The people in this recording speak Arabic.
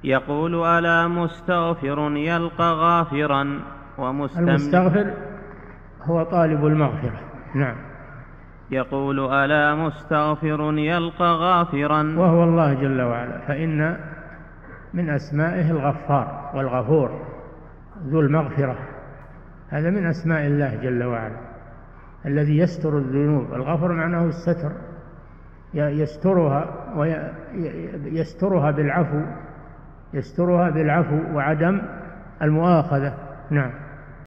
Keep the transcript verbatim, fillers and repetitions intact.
يقول: ألا مستغفر يلقى غافرا ومستمع. المستغفر هو طالب المغفرة. نعم. يقول: ألا مستغفر يلقى غافرا، وهو الله جل وعلا، فإن من أسمائه الغفار والغفور ذو المغفرة، هذا من أسماء الله جل وعلا الذي يستر الذنوب. الغفر معناه الستر، يسترها ويسترها بالعفو، يسترها بالعفو وعدم المؤاخذة. نعم.